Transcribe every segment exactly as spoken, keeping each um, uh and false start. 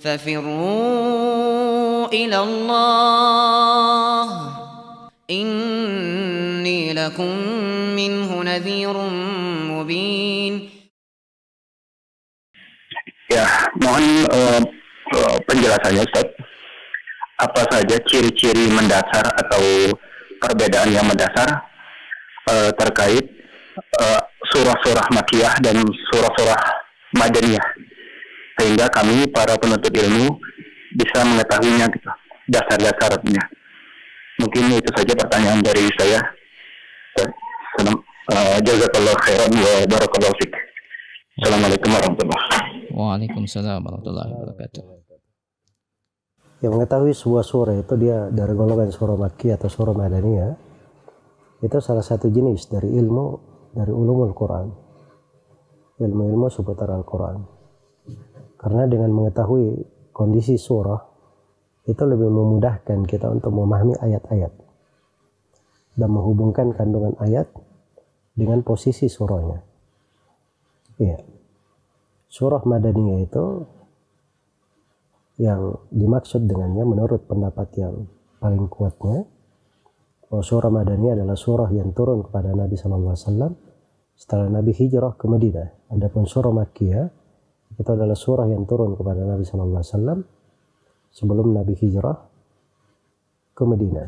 ففروا إلى الله إني لكم منه نذير مبين. Ya, mohon uh, uh, penjelasannya Ustaz. Apa saja ciri-ciri mendasar atau perbedaan yang mendasar uh, terkait uh, surah-surah Makkiyah dan surah-surah Madaniyah, sehingga kami para penuntut ilmu bisa mengetahuinya gitu, dasar-dasarnya. Mungkin itu saja pertanyaan dari saya. Uh, Jazakallahu khairan wa barakallahu fiik. Assalamualaikum warahmatullahi wabarakatuh. Waalaikumsalam warahmatullahi wabarakatuh. Yang mengetahui sebuah surah itu dia dari golongan surah Makkiyah atau surah Madaniyah, itu salah satu jenis dari ilmu dari ulumul Quran, ilmu-ilmu seputar Al-Quran. Karena dengan mengetahui kondisi surah itu lebih memudahkan kita untuk memahami ayat-ayat dan menghubungkan kandungan ayat dengan posisi surahnya. Iya. Surah Madaniyah itu yang dimaksud dengannya menurut pendapat yang paling kuatnya, bahwa surah Madaniyah adalah surah yang turun kepada Nabi Sallallahu Alaihi Wasallam setelah Nabi hijrah ke Madinah. Adapun surah Makkiyah itu adalah surah yang turun kepada Nabi Sallallahu Alaihi Wasallam sebelum Nabi hijrah ke Madinah.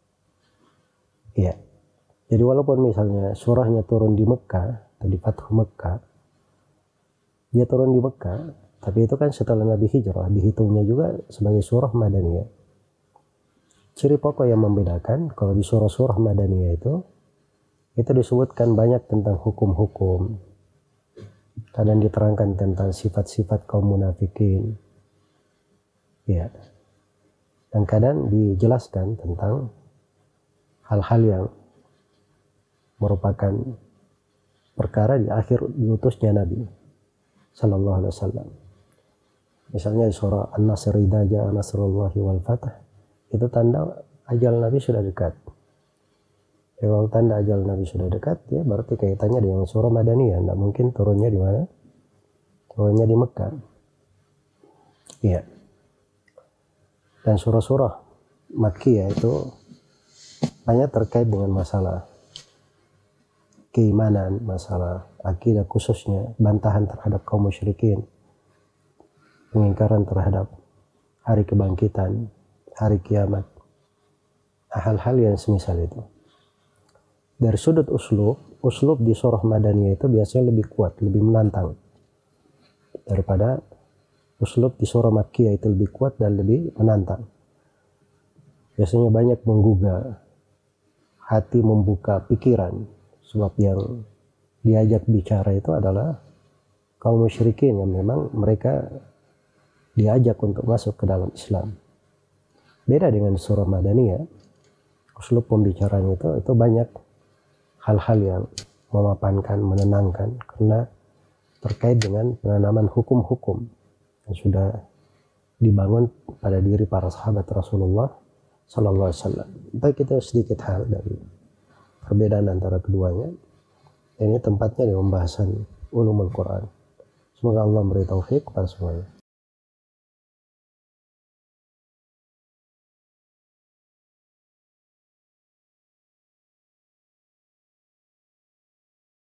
Iya. Jadi walaupun misalnya surahnya turun di Mekah atau di Fathu Mekah, dia turun di Mekah, tapi itu kan setelah Nabi hijrah, dihitungnya juga sebagai surah Madaniyah. Ciri pokok yang membedakan, kalau di surah-surah Madaniyah itu, itu disebutkan banyak tentang hukum-hukum. Kadang diterangkan tentang sifat-sifat kaum munafikin. Ya. Dan kadang dijelaskan tentang hal-hal yang merupakan perkara di akhir diutusnya Nabi Sallallahu Alaihi Wasallam. Misalnya di surah An-Nasr, idza jaa nasrullahi wal fath, itu tanda ajal Nabi sudah dekat. Ya, kalau tanda ajal Nabi sudah dekat, ya berarti kaitannya dengan surah Madaniyah. Tidak mungkin turunnya di mana? Turunnya di Mekah. Iya. Dan surah-surah Makkiyah itu banyak terkait dengan masalah keimanan, masalah akidah, khususnya bantahan terhadap kaum musyrikin, pengingkaran terhadap hari kebangkitan, hari kiamat, hal-hal yang semisal itu. Dari sudut uslub, uslub di surah Madaniyah itu biasanya lebih kuat, lebih menantang daripada uslub di surah Makkiyah. Itu lebih kuat dan lebih menantang. Biasanya banyak menggugah hati, membuka pikiran. Sebab yang diajak bicara itu adalah kaum musyrikin yang memang mereka diajak untuk masuk ke dalam Islam. Beda dengan surah Madaniyah, uslub pembicaraan itu itu banyak hal-hal yang memapankan, menenangkan, karena terkait dengan penanaman hukum-hukum yang sudah dibangun pada diri para sahabat Rasulullah Sallallahu Alaihi Wasallam. Baik, itu sedikit hal dari perbedaan antara keduanya. Ini tempatnya di pembahasan ulumul Quran. Semoga Allah beri taufik kepada semuanya.